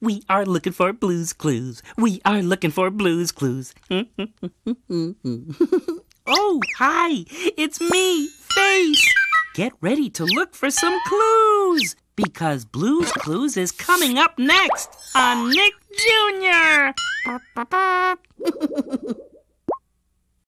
We are looking for Blue's Clues. We are looking for Blue's Clues. Oh, hi! It's me, Face! Get ready to look for some clues! Because Blue's Clues is coming up next on Nick Jr.